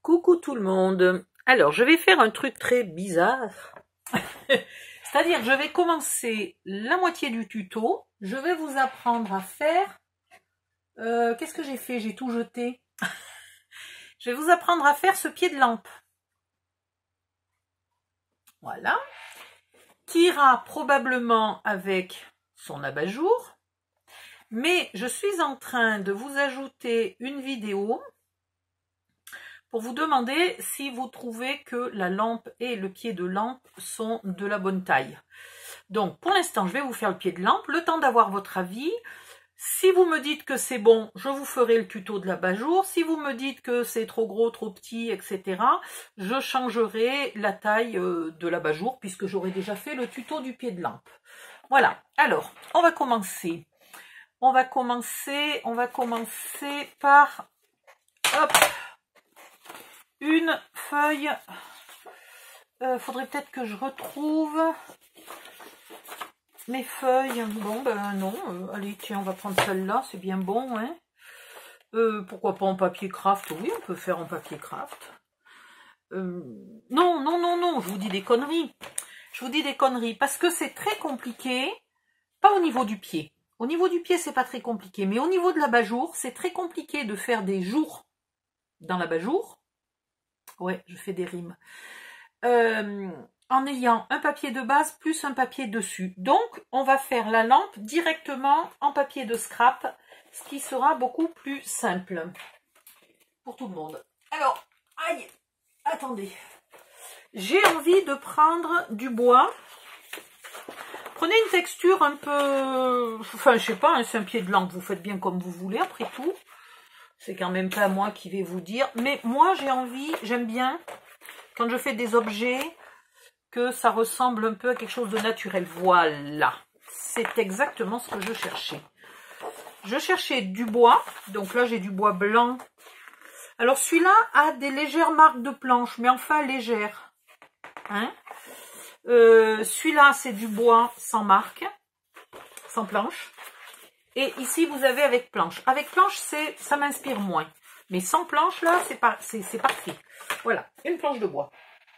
Coucou tout le monde. Alors, je vais faire un truc très bizarre. C'est-à-dire, je vais commencer la moitié du tuto. Je vais vous apprendre à faire... Qu'est-ce que j'ai fait? J'ai tout jeté. Je vais vous apprendre à faire ce pied de lampe. Voilà. Qui ira probablement avec son abat-jour. Mais je suis en train de vous ajouter une vidéo pour vous demander si vous trouvez que la lampe et le pied de lampe sont de la bonne taille. Donc pour l'instant je vais vous faire le pied de lampe, le temps d'avoir votre avis. Si vous me dites que c'est bon, je vous ferai le tuto de l'abat-jour. Si vous me dites que c'est trop gros, trop petit, etc., je changerai la taille de l'abat-jour puisque j'aurai déjà fait le tuto du pied de lampe. Voilà, alors on va commencer. On va commencer par... Hop, une feuille, faudrait peut-être que je retrouve mes feuilles. Bon ben non, allez tiens, on va prendre celle-là, c'est bien bon, hein. Pourquoi pas en papier craft? Oui, on peut faire en papier craft. Non, je vous dis des conneries. Je vous dis des conneries, parce que c'est très compliqué, pas au niveau du pied. Au niveau du pied, c'est pas très compliqué, mais au niveau de l'abat-jour, c'est très compliqué de faire des jours dans l'abat-jour. Ouais, je fais des rimes. En ayant un papier de base plus un papier dessus. Donc, on va faire la lampe directement en papier de scrap, ce qui sera beaucoup plus simple pour tout le monde. Alors, aïe, attendez. J'ai envie de prendre du bois. Prenez une texture un peu... Enfin, je sais pas, hein, c'est un pied de lampe, vous faites bien comme vous voulez, après tout. C'est quand même pas moi qui vais vous dire. Mais moi, j'ai envie, j'aime bien, quand je fais des objets, que ça ressemble un peu à quelque chose de naturel. Voilà. C'est exactement ce que je cherchais. Je cherchais du bois. Donc là, j'ai du bois blanc. Alors, celui-là a des légères marques de planche, mais enfin légères. Hein, celui-là, c'est du bois sans marque, sans planche. Et ici, vous avez avec planche. Avec planche, ça m'inspire moins. Mais sans planche, là, c'est parfait. Voilà, une planche de bois.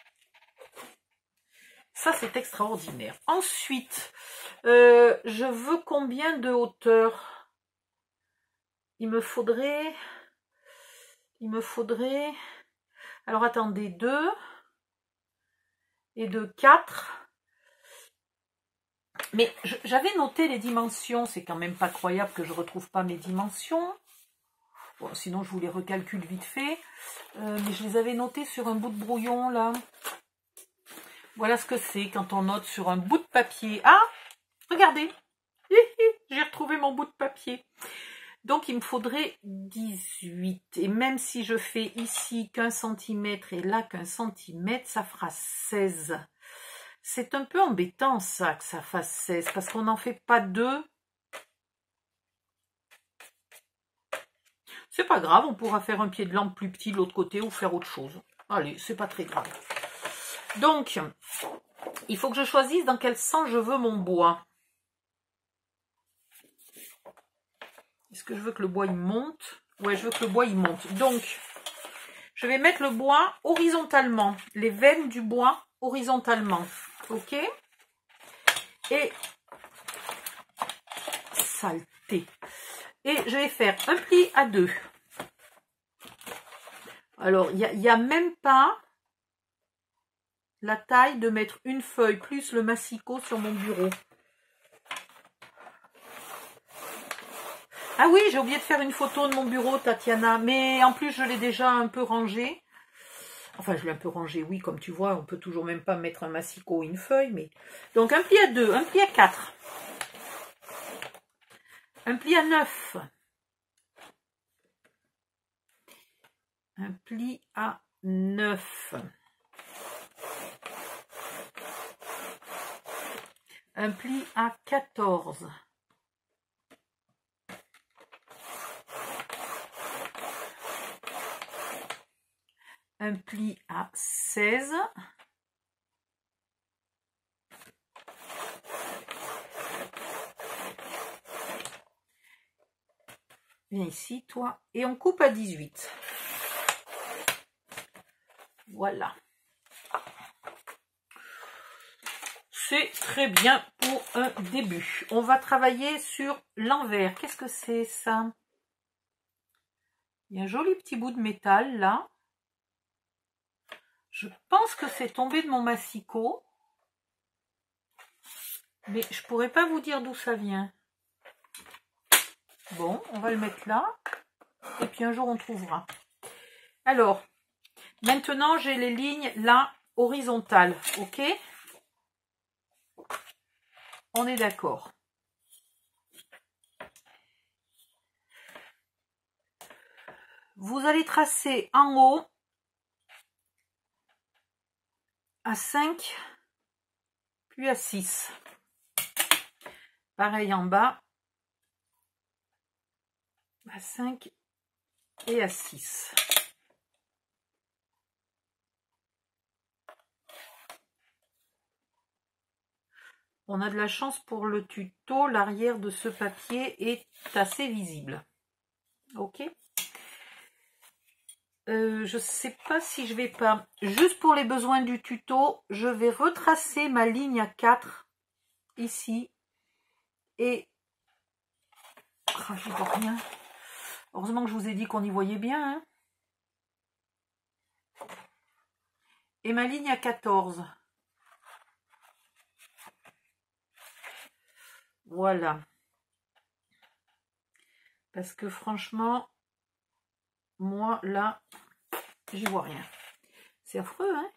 Ça, c'est extraordinaire. Ensuite, je veux combien de hauteur? Il me faudrait... Alors, attendez, 2 et 2, 4. Mais j'avais noté les dimensions, c'est quand même pas croyable que je ne retrouve pas mes dimensions. Bon, sinon je vous les recalcule vite fait. Mais je les avais notées sur un bout de brouillon là. Voilà ce que c'est quand on note sur un bout de papier. Ah, regardez, j'ai retrouvé mon bout de papier. Donc il me faudrait 18. Et même si je fais ici qu'1 centimètre et là qu'1 centimètre, ça fera 16. C'est un peu embêtant ça, que ça fasse 16, parce qu'on n'en fait pas 2. C'est pas grave, on pourra faire un pied de lampe plus petit de l'autre côté ou faire autre chose. Allez, c'est pas très grave. Donc, il faut que je choisisse dans quel sens je veux mon bois. Est-ce que je veux que le bois il monte? Ouais, je veux que le bois il monte. Donc, je vais mettre le bois horizontalement, les veines du bois horizontalement. Ok, et saleté. Et je vais faire un pli à 2. Alors, il n'y a même pas la taille de mettre une feuille plus le massicot sur mon bureau. Ah oui, j'ai oublié de faire une photo de mon bureau, Tatiana. Mais en plus, je l'ai déjà un peu rangé. Enfin, je l'ai un peu rangé, oui, comme tu vois, on peut toujours même pas mettre un massicot ou une feuille, mais... Donc, un pli à 2, un pli à 4. Un pli à 9. Un pli à 9. Un pli à 14. Un pli à 16. Viens ici, toi. Et on coupe à 18. Voilà. C'est très bien pour un début. On va travailler sur l'envers. Qu'est-ce que c'est ça? Il y a un joli petit bout de métal là. Je pense que c'est tombé de mon massicot. Mais je pourrais pas vous dire d'où ça vient. Bon, on va le mettre là. Et puis un jour on trouvera. Alors, maintenant j'ai les lignes là horizontales. Ok? On est d'accord. Vous allez tracer en haut à 5, puis à 6. Pareil en bas, à 5 et à 6. On a de la chance pour le tuto, l'arrière de ce papier est assez visible. Ok? Je sais pas si je vais pas, juste pour les besoins du tuto, je vais retracer ma ligne à 4 ici et j'y vois rien. Heureusement que je vous ai dit qu'on y voyait bien. Hein. Et ma ligne à 14. Voilà. Parce que franchement, moi là, j'y vois rien. C'est affreux, hein?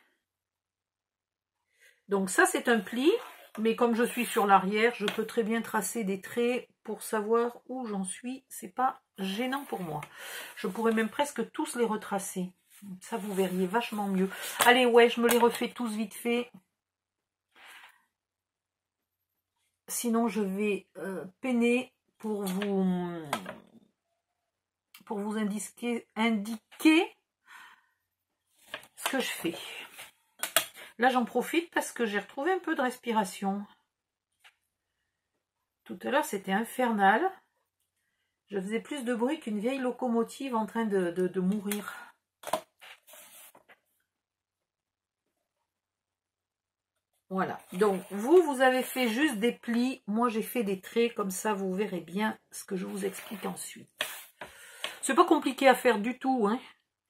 Donc ça, c'est un pli. Mais comme je suis sur l'arrière, je peux très bien tracer des traits pour savoir où j'en suis. C'est pas gênant pour moi. Je pourrais même presque tous les retracer. Ça, vous verriez vachement mieux. Allez, ouais, je me les refais tous vite fait. Sinon, je vais peiner pour vous indiquer ce que je fais. Là, j'en profite parce que j'ai retrouvé un peu de respiration. Tout à l'heure, c'était infernal. Je faisais plus de bruit qu'une vieille locomotive en train de mourir. Voilà. Donc, vous avez fait juste des plis. Moi, j'ai fait des traits. Comme ça, vous verrez bien ce que je vous explique ensuite. C'est pas compliqué à faire du tout, hein.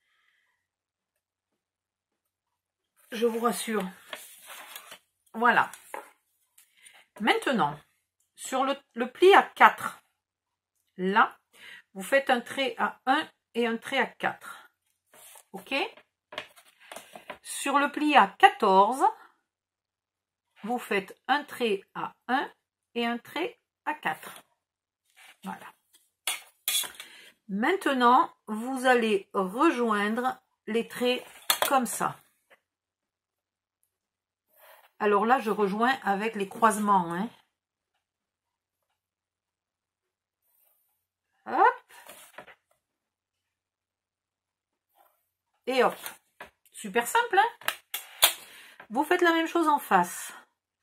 Je vous rassure. Voilà. Maintenant, sur le pli à 4, là, vous faites un trait à 1 et un trait à 4. Ok? Sur le pli à 14, vous faites un trait à 1 et un trait à 4. Voilà. Maintenant, vous allez rejoindre les traits comme ça. Alors là, je rejoins avec les croisements. Hein. Hop. Et hop. Super simple, hein? Vous faites la même chose en face.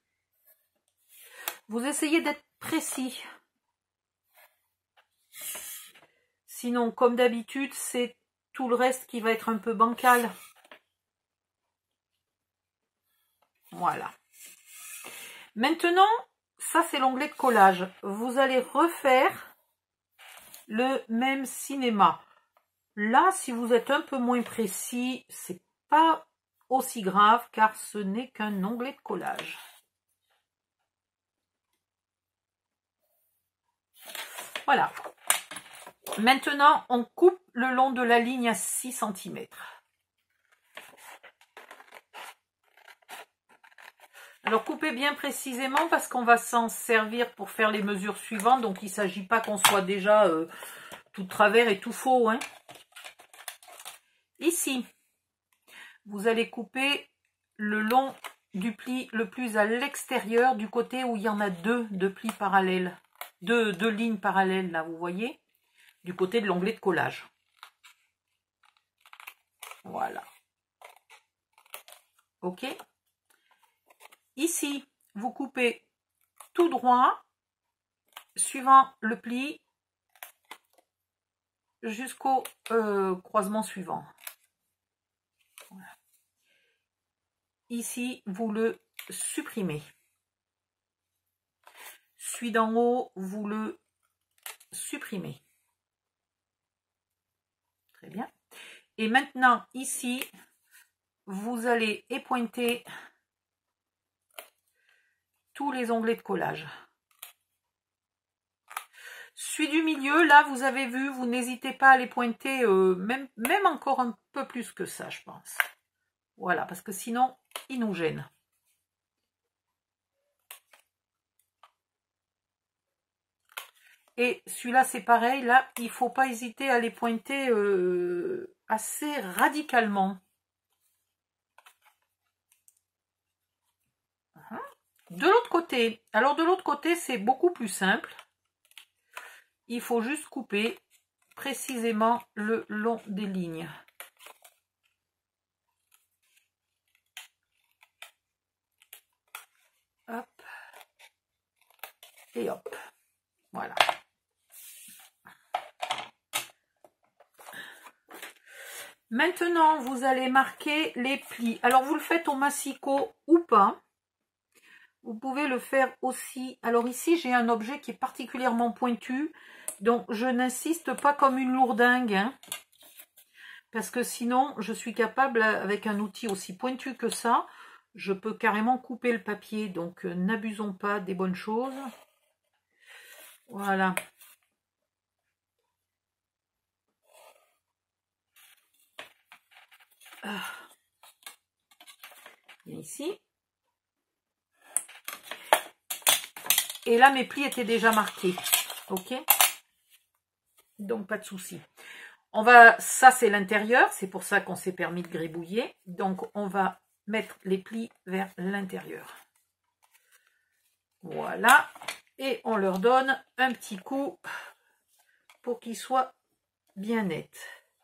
Vous essayez d'être précis. Sinon, comme d'habitude, c'est tout le reste qui va être un peu bancal. Voilà. Maintenant, ça c'est l'onglet de collage. Vous allez refaire le même cinéma. Là, si vous êtes un peu moins précis, c'est pas aussi grave car ce n'est qu'un onglet de collage. Voilà. Maintenant, on coupe le long de la ligne à 6 cm. Alors, coupez bien précisément parce qu'on va s'en servir pour faire les mesures suivantes. Donc, il ne s'agit pas qu'on soit déjà tout de travers et tout faux. Hein. Ici, vous allez couper le long du pli le plus à l'extérieur, du côté où il y en a deux plis parallèles. Deux lignes parallèles, là, vous voyez, du côté de l'onglet de collage. Voilà. Ok. Ici, vous coupez tout droit, suivant le pli, jusqu'au croisement suivant. Voilà. ici, vous le supprimez. Celui d'en haut, vous le supprimez. Très bien. Et maintenant, ici, vous allez épointer tous les onglets de collage. Celui du milieu, là, vous avez vu, vous n'hésitez pas à les pointer, même encore un peu plus que ça, je pense. Voilà, parce que sinon, il nous gêne. Et celui-là, c'est pareil. Là, il ne faut pas hésiter à les pointer assez radicalement. De l'autre côté, alors de l'autre côté, c'est beaucoup plus simple. Il faut juste couper précisément le long des lignes. Hop. Et hop. Voilà. Maintenant, vous allez marquer les plis. Alors, vous le faites au massicot ou pas. Vous pouvez le faire aussi. Alors ici, j'ai un objet qui est particulièrement pointu. Donc, je n'insiste pas comme une lourdingue. Hein, parce que sinon, je suis capable, avec un outil aussi pointu que ça, je peux carrément couper le papier. Donc, n'abusons pas des bonnes choses. Voilà. Ici. Et là, mes plis étaient déjà marqués. Ok? Donc, pas de souci. On va, ça c'est l'intérieur, c'est pour ça qu'on s'est permis de gribouiller. Donc, on va mettre les plis vers l'intérieur. Voilà. Et on leur donne un petit coup pour qu'ils soient bien nets.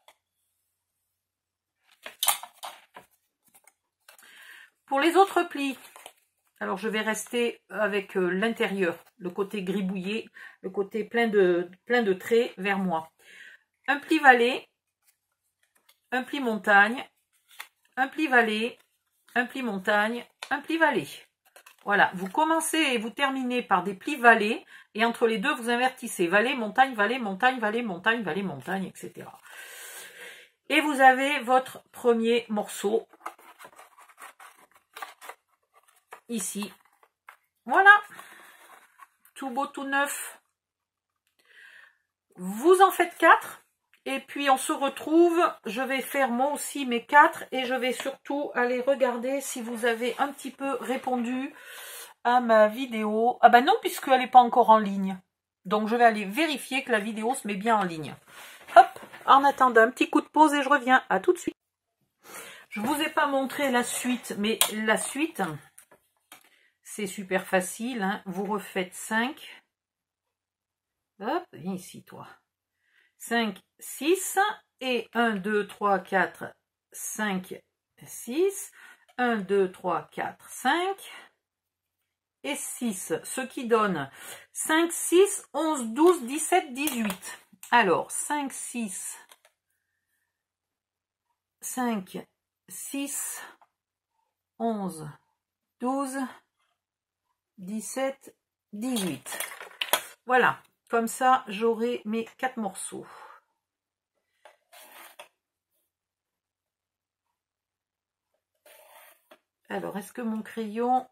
Pour les autres plis, alors je vais rester avec l'intérieur, le côté gribouillé, le côté plein de traits vers moi. Un pli vallée, un pli montagne, un pli vallée, un pli montagne, un pli vallée. Voilà, vous commencez et vous terminez par des plis vallées et entre les deux, vous invertissez vallée, montagne, vallée, montagne, vallée, montagne, vallée, montagne, etc. Et vous avez votre premier morceau ici. Voilà, tout beau, tout neuf. Vous en faites 4 et puis on se retrouve. Je vais faire moi aussi mes 4 et je vais surtout aller regarder si vous avez un petit peu répondu à ma vidéo. Ah ben non, puisqu'elle n'est pas encore en ligne. Donc je vais aller vérifier que la vidéo se met bien en ligne. Hop, en attendant un petit coup de pause et je reviens. À tout de suite. Je ne vous ai pas montré la suite, mais la suite, c'est super facile. Hein. Vous refaites 5. Hop, viens ici toi. 5, 6 et 1, 2, 3, 4, 5, 6. 1, 2, 3, 4, 5 et 6. Ce qui donne 5, 6, 11, 12, 17, 18. Alors, 5, 6, 5, 6, 11, 12, 17, 18. Voilà. Comme ça, j'aurai mes 4 morceaux. Alors, est-ce que mon crayon...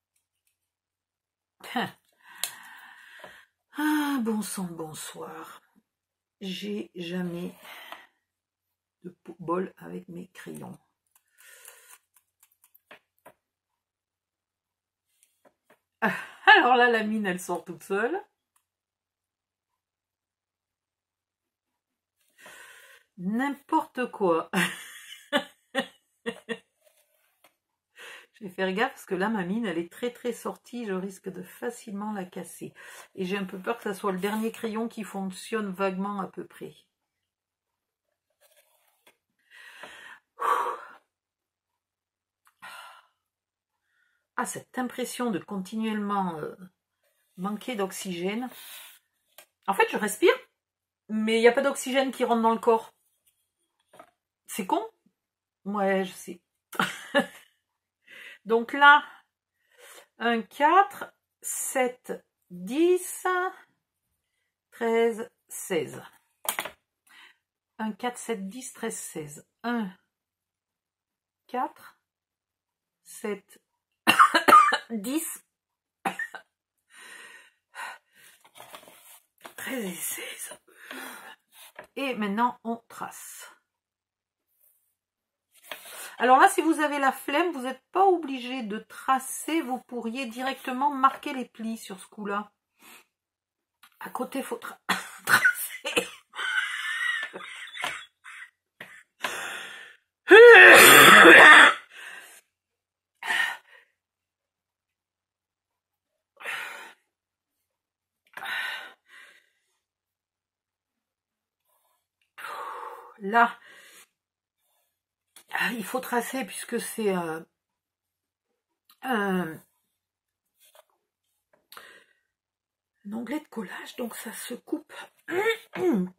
Ah, bon sang, bonsoir. J'ai jamais de bol avec mes crayons. Alors là, la mine, elle sort toute seule. N'importe quoi. Je vais faire gaffe parce que là, ma mine, elle est très très sortie. Je risque de facilement la casser. Et j'ai un peu peur que ça soit le dernier crayon qui fonctionne vaguement à peu près. Ah, cette impression de continuellement manquer d'oxygène. En fait, je respire, mais il n'y a pas d'oxygène qui rentre dans le corps. C'est con? Ouais, je sais. Donc là, un 4, 7, 10, 13, 16. 1, 4, 7, 10, 13, 16. 1, 4, 7, 10, 13 et 16. Et maintenant, on trace. Alors là, si vous avez la flemme, vous n'êtes pas obligé de tracer. Vous pourriez directement marquer les plis sur ce coup-là. À côté, il faut tracer. Là, il faut tracer puisque c'est un onglet de collage, donc ça se coupe. Voilà.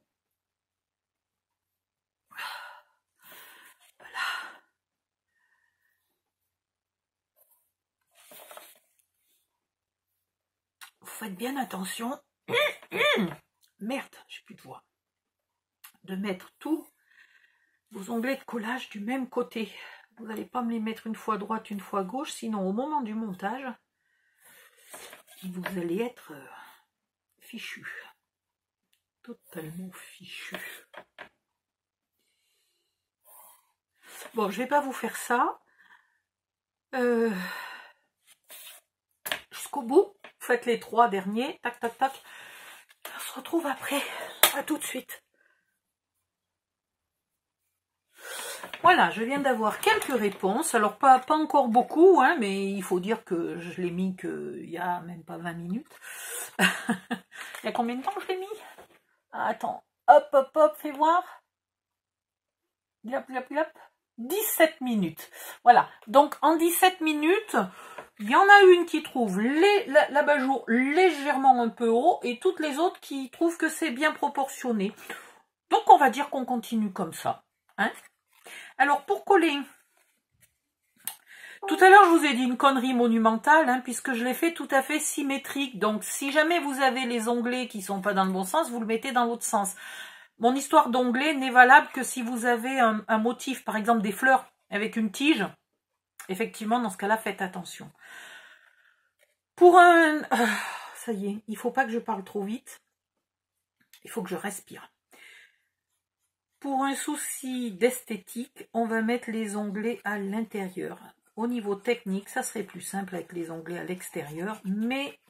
Vous faites bien attention. Merde, j'ai plus de voix. De mettre tous vos onglets de collage du même côté. Vous n'allez pas me les mettre une fois à droite, une fois à gauche, sinon au moment du montage, vous allez être fichu. Totalement fichu. Bon, je vais pas vous faire ça. Jusqu'au bout. Faites les 3 derniers. Tac, tac, tac. On se retrouve après. À tout de suite. Voilà, je viens d'avoir quelques réponses. Alors, pas encore beaucoup, hein, mais il faut dire que je l'ai mis qu'il y a même pas 20 minutes. Il y a combien de temps que je l'ai mis? Attends. Hop, hop, hop, fais voir. Hop, hop, hop. 17 minutes. Voilà. Donc, en 17 minutes, il y en a une qui trouve l'abat-jour légèrement un peu haut et toutes les autres qui trouvent que c'est bien proportionné. Donc, on va dire qu'on continue comme ça. Hein? Alors, pour coller, tout à l'heure, je vous ai dit une connerie monumentale, hein, puisque je l'ai fait tout à fait symétrique. Donc, si jamais vous avez les onglets qui ne sont pas dans le bon sens, vous le mettez dans l'autre sens. Mon histoire d'onglet n'est valable que si vous avez un motif, par exemple des fleurs avec une tige. Effectivement, dans ce cas-là, faites attention. Pour un... ça y est, il ne faut pas que je parle trop vite. Il faut que je respire. Pour un souci d'esthétique, on va mettre les onglets à l'intérieur. Au niveau technique, ça serait plus simple avec les onglets à l'extérieur, mais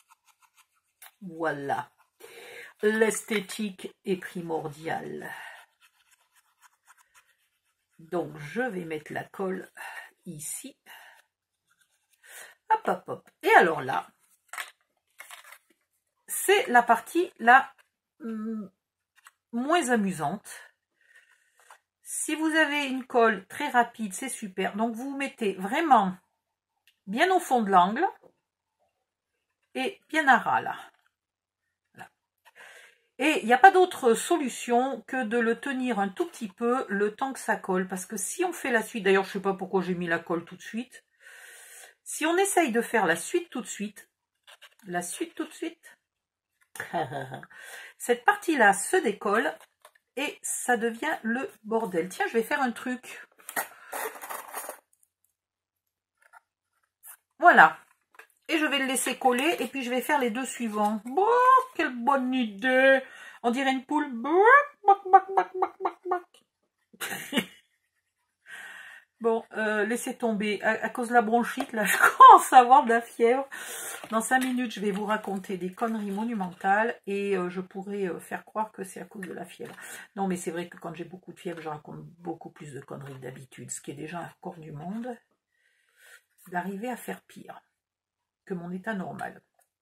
voilà. L'esthétique est primordiale. Donc, je vais mettre la colle ici. Hop, hop, hop. Et alors là, c'est la partie la moins amusante. Si vous avez une colle très rapide, c'est super. Donc, vous vous mettez vraiment bien au fond de l'angle et bien à ras, là. Et il n'y a pas d'autre solution que de le tenir un tout petit peu le temps que ça colle. Parce que si on fait la suite, d'ailleurs je ne sais pas pourquoi j'ai mis la colle tout de suite. Si on essaye de faire la suite tout de suite, cette partie-là se décolle et ça devient le bordel. Tiens, je vais faire un truc. Voilà. Et je vais le laisser coller et puis je vais faire les deux suivants. Oh, quelle bonne idée! On dirait une poule. Bon, laissez tomber. À cause de la bronchite, là, je commence à avoir de la fièvre. Dans 5 minutes, je vais vous raconter des conneries monumentales et je pourrais faire croire que c'est à cause de la fièvre. Non, mais c'est vrai que quand j'ai beaucoup de fièvre, je raconte beaucoup plus de conneries que d'habitude, ce qui est déjà un record du monde d'arriver à faire pire que mon état normal.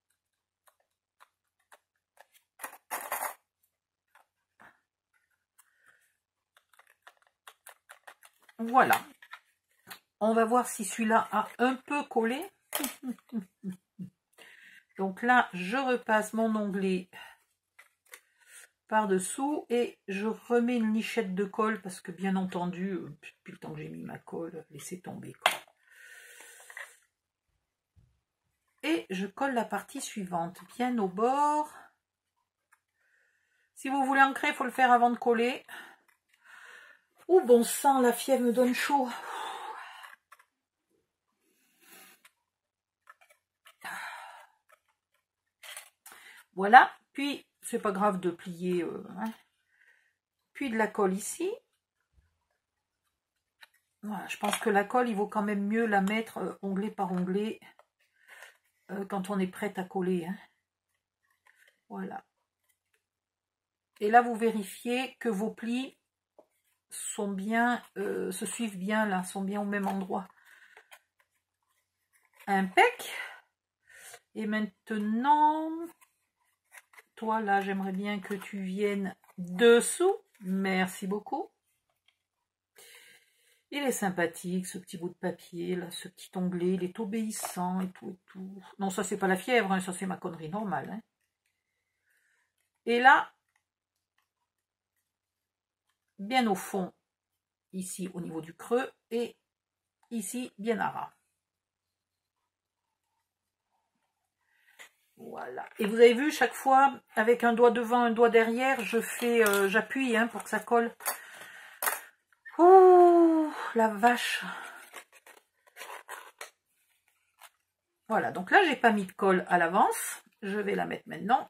Voilà. On va voir si celui-là a un peu collé. Donc là, je repasse mon onglet par-dessous et je remets une lichette de colle parce que bien entendu, depuis le temps que j'ai mis ma colle, laissez tomber, quoi. et je colle la partie suivante, bien au bord. Si vous voulez ancrer, il faut le faire avant de coller. Oh bon sang, la fièvre me donne chaud. Voilà, puis c'est pas grave de plier, hein. Puis de la colle ici. Voilà, je pense que la colle, il vaut quand même mieux la mettre onglet par onglet quand on est prête à coller, hein. Voilà. Et là, vous vérifiez que vos plis sont bien, se suivent bien là, sont bien au même endroit. Impec. Et maintenant, toi là, j'aimerais bien que tu viennes dessous. Merci beaucoup. Il est sympathique, ce petit bout de papier, là, ce petit onglet, il est obéissant et tout et tout. Non, ça c'est pas la fièvre, hein, ça c'est ma connerie normale, hein. Et là, bien au fond, ici au niveau du creux, et ici bien à ras. Voilà. Et vous avez vu, chaque fois, avec un doigt devant, un doigt derrière, je fais, j'appuie hein, pour que ça colle. Ouh, la vache. Voilà, donc là, j'ai pas mis de colle à l'avance. Je vais la mettre maintenant.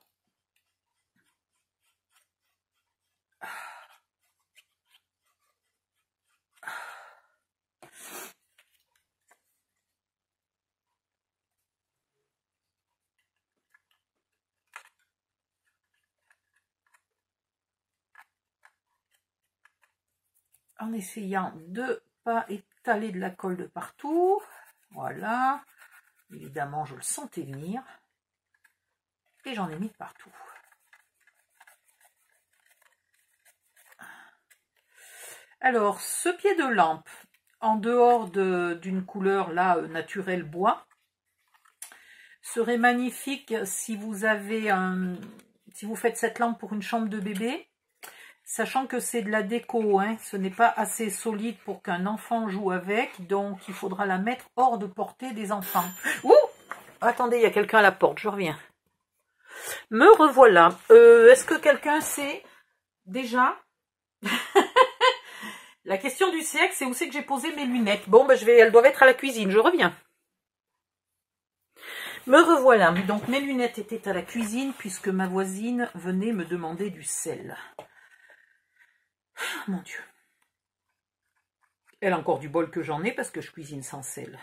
En essayant de pas étaler de la colle de partout. Voilà. Évidemment, je le sentais venir. Et j'en ai mis de partout. Alors, ce pied de lampe, en dehors d'une couleur là naturelle bois, serait magnifique si vous avez si vous faites cette lampe pour une chambre de bébé, sachant que c'est de la déco, hein, ce n'est pas assez solide pour qu'un enfant joue avec, donc il faudra la mettre hors de portée des enfants. Ouh, attendez, il y a quelqu'un à la porte, je reviens. Me revoilà. Est-ce que quelqu'un sait déjà? La question du siècle, c'est où c'est que j'ai posé mes lunettes. Bon, ben elles doivent être à la cuisine, je reviens. Me revoilà. Donc mes lunettes étaient à la cuisine puisque ma voisine venait me demander du sel. Mon Dieu. Elle a encore du bol que j'en ai parce que je cuisine sans sel.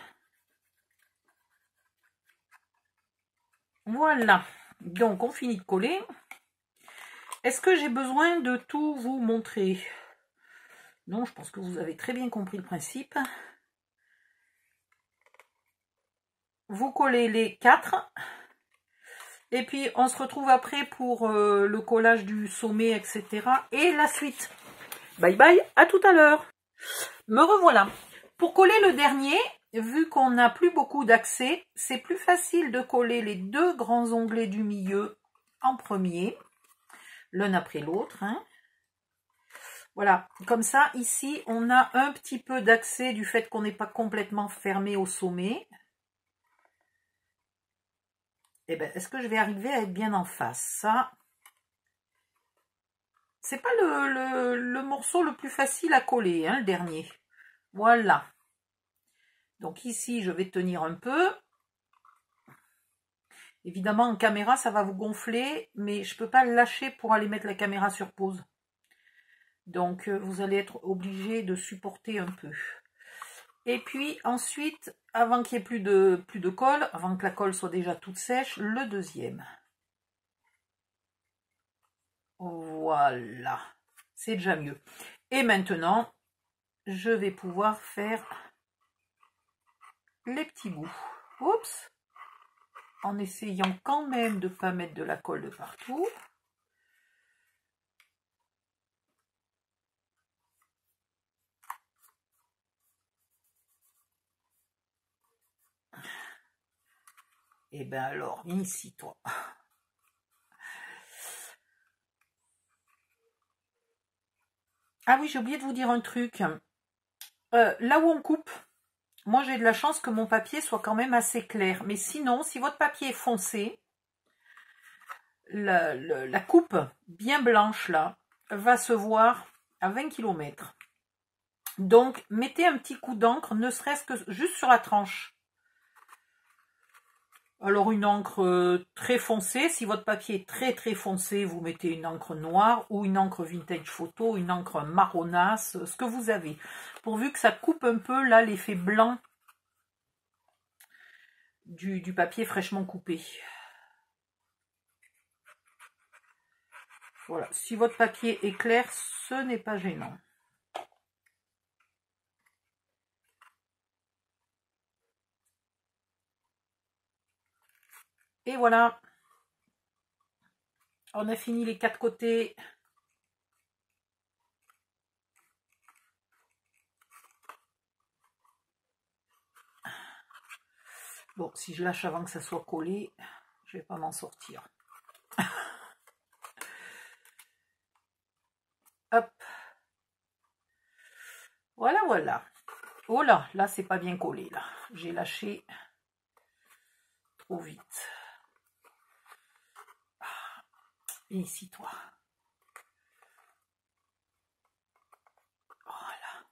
Voilà. Donc on finit de coller. Est-ce que j'ai besoin de tout vous montrer? Non, je pense que vous avez très bien compris le principe. Vous collez les 4. Et puis on se retrouve après pour le collage du sommet, etc. Et la suite. Bye bye, à tout à l'heure. Me revoilà. Pour coller le dernier, vu qu'on n'a plus beaucoup d'accès, c'est plus facile de coller les 2 grands onglets du milieu en premier, l'un après l'autre, hein. Voilà, comme ça, ici, on a un petit peu d'accès du fait qu'on n'est pas complètement fermé au sommet. Eh bien, est-ce que je vais arriver à être bien en face? Ça, c'est pas le morceau le plus facile à coller, hein, le dernier. Voilà. Donc ici, je vais tenir un peu. Évidemment, en caméra, ça va vous gonfler, mais je ne peux pas le lâcher pour aller mettre la caméra sur pause. Donc, vous allez être obligé de supporter un peu. Et puis, ensuite, avant qu'il n'y ait plus de colle, avant que la colle soit déjà toute sèche, le deuxième. Voilà. C'est déjà mieux. Et maintenant, je vais pouvoir faire les petits bouts. Oups! En essayant quand même de ne pas mettre de la colle de partout. Et bien alors, viens ici, toi. Ah oui, j'ai oublié de vous dire un truc. Là où on coupe, Moi, j'ai de la chance que mon papier soit quand même assez clair. Mais sinon, si votre papier est foncé, la coupe bien blanche, là, va se voir à 20 km. Donc, mettez un petit coup d'encre, ne serait-ce que juste sur la tranche. Alors, une encre très foncée. Si votre papier est très très foncé, vous mettez une encre noire ou une encre vintage photo, une encre marronasse, ce que vous avez. Pourvu que ça coupe un peu, là, l'effet blanc du papier fraîchement coupé. Voilà, si votre papier est clair, ce n'est pas gênant. Et voilà, on a fini les 4 côtés. Bon, si je lâche avant que ça soit collé, je vais pas m'en sortir. Hop. Voilà, voilà. Oh là, là, c'est pas bien collé, là. J'ai lâché trop vite. Et ici, toi. Voilà.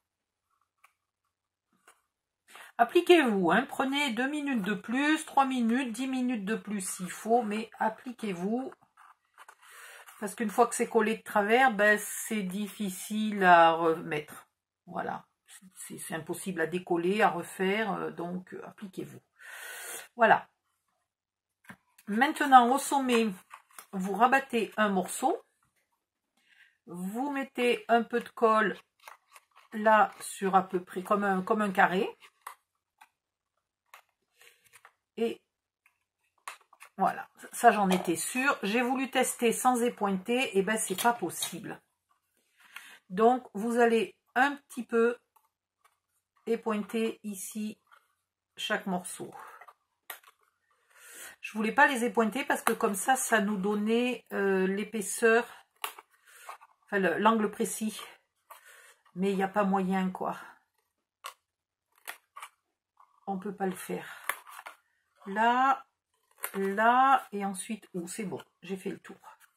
Appliquez-vous, hein. Prenez 2 minutes de plus, 3 minutes, 10 minutes de plus s'il faut, mais appliquez-vous. Parce qu'une fois que c'est collé de travers, ben, c'est difficile à remettre. Voilà. C'est impossible à décoller, à refaire, donc appliquez-vous. Voilà. Maintenant, au sommet, vous rabattez un morceau. Vous mettez un peu de colle là sur à peu près comme un carré. Et voilà, ça j'en étais sûre. J'ai voulu tester sans épointer, et ben c'est pas possible. Donc vous allez un petit peu épointer ici chaque morceau. Je voulais pas les épointer parce que comme ça nous donnait l'épaisseur, enfin l'angle précis. Mais il n'y a pas moyen, quoi. On peut pas le faire. Là, là, et ensuite, oh, c'est bon, j'ai fait le tour.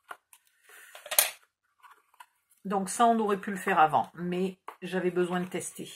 Donc ça, on aurait pu le faire avant, mais j'avais besoin de tester.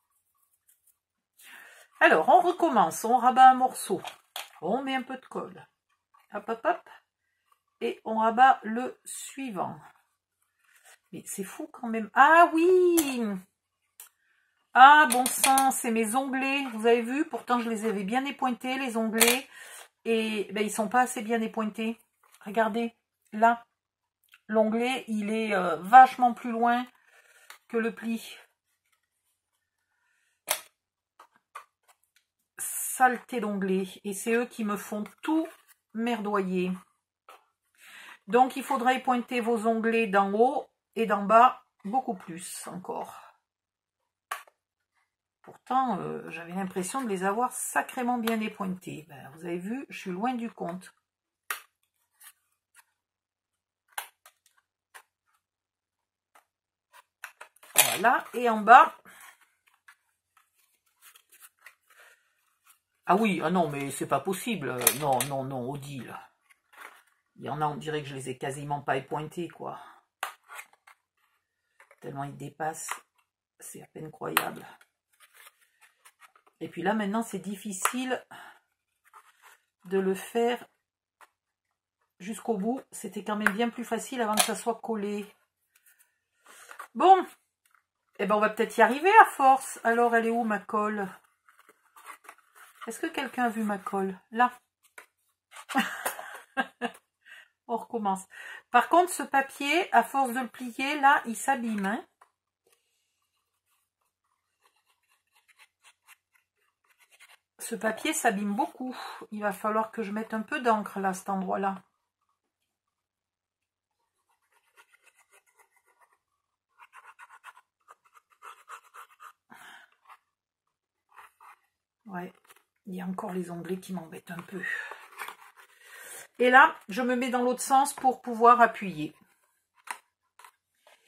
Alors, on recommence, on rabat un morceau, on met un peu de colle, hop, hop, hop, et on rabat le suivant. Mais c'est fou quand même. Ah oui! Ah, bon sang, c'est mes onglets, vous avez vu? Pourtant, je les avais bien épointés, les onglets, et ben, ils sont pas assez bien épointés. Regardez, là, l'onglet, il est vachement plus loin que le pli. Saleté d'onglets. Et c'est eux qui me font tout merdoyer. Donc, il faudra épointer vos onglets d'en haut et d'en bas beaucoup plus encore. Pourtant, j'avais l'impression de les avoir sacrément bien épointés. Ben, vous avez vu, je suis loin du compte. Voilà, et en bas... Ah oui, ah non, mais c'est pas possible. Non, non, non, Odile. Il y en a, on dirait que je les ai quasiment pas épointés, quoi. Tellement ils dépassent. C'est à peine croyable. Et puis là, maintenant, c'est difficile de le faire jusqu'au bout. C'était quand même bien plus facile avant que ça soit collé. Bon. Eh ben, on va peut-être y arriver à force. Alors, elle est où, ma colle? Est-ce que quelqu'un a vu ma colle? Là. On recommence. Par contre, ce papier, à force de le plier, là, il s'abîme. Hein. Ce papier s'abîme beaucoup. Il va falloir que je mette un peu d'encre là, à cet endroit-là. Ouais, il y a encore les onglets qui m'embêtent un peu. Et là, je me mets dans l'autre sens pour pouvoir appuyer.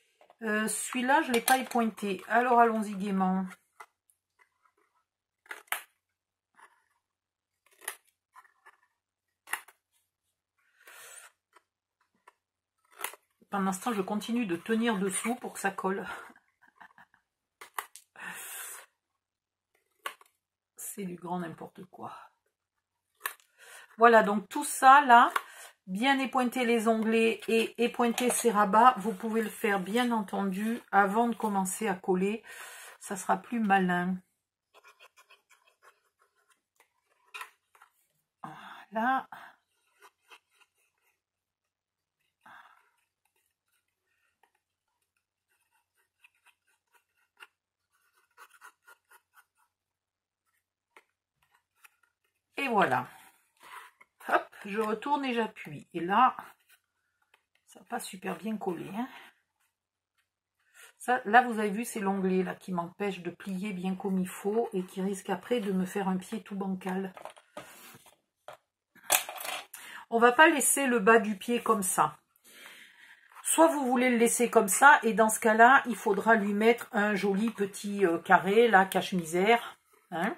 Celui-là, je ne l'ai pas épointé. Alors, allons-y gaiement. pendant ce temps, je continue de tenir dessous pour que ça colle. C'est du grand n'importe quoi. Voilà, donc tout ça, là, bien épointer les onglets et épointer ces rabats. Vous pouvez le faire, bien entendu, avant de commencer à coller. Ça sera plus malin. Voilà. Et voilà. Hop, je retourne et j'appuie. Et là, ça n'a pas super bien collé. Hein. Ça, là, vous avez vu, c'est l'onglet là qui m'empêche de plier bien comme il faut et qui risque après de me faire un pied tout bancal. On va pas laisser le bas du pied comme ça. Soit vous voulez le laisser comme ça, et dans ce cas-là, il faudra lui mettre un joli petit carré, là, cache-misère, hein,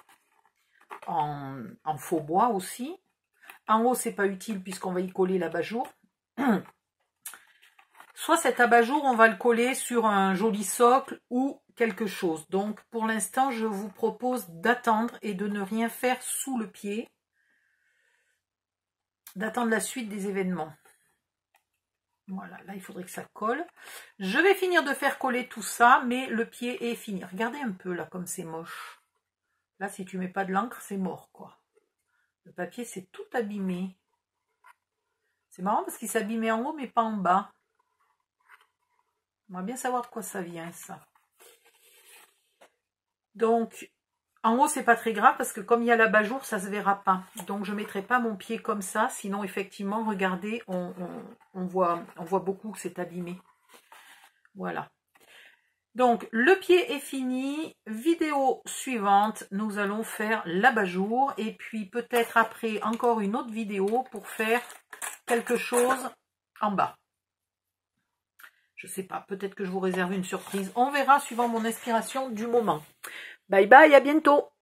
en faux bois aussi. En haut, c'est pas utile puisqu'on va y coller l'abat-jour. Soit cet abat-jour, on va le coller sur un joli socle ou quelque chose. Donc, pour l'instant, je vous propose d'attendre et de ne rien faire sous le pied. D'attendre la suite des événements. Voilà, là, il faudrait que ça colle. Je vais finir de faire coller tout ça, mais le pied est fini. Regardez un peu, là, comme c'est moche. Là, si tu mets pas de l'encre, c'est mort, quoi. Le papier, c'est tout abîmé. C'est marrant parce qu'il s'abîmait en haut, mais pas en bas. On va bien savoir de quoi ça vient, ça. Donc, en haut, c'est pas très grave parce que comme il y a l'abat-jour, ça se verra pas. Donc, je mettrai pas mon pied comme ça. Sinon, effectivement, regardez, on voit beaucoup que c'est abîmé. Voilà. Donc, le pied est fini. Vidéo suivante, nous allons faire l'abat-jour. Et puis, peut-être après, encore une autre vidéo pour faire quelque chose en bas. Je sais pas, peut-être que je vous réserve une surprise. On verra suivant mon inspiration du moment. Bye bye, à bientôt!